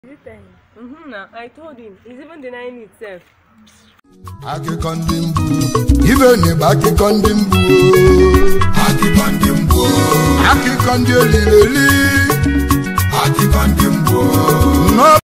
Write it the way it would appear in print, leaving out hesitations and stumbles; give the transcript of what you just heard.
I told him. He's even denying itself. Akikondimbu, even if Akikondimbu, Akikondimbu, Akikondimbu, Akikondimbu.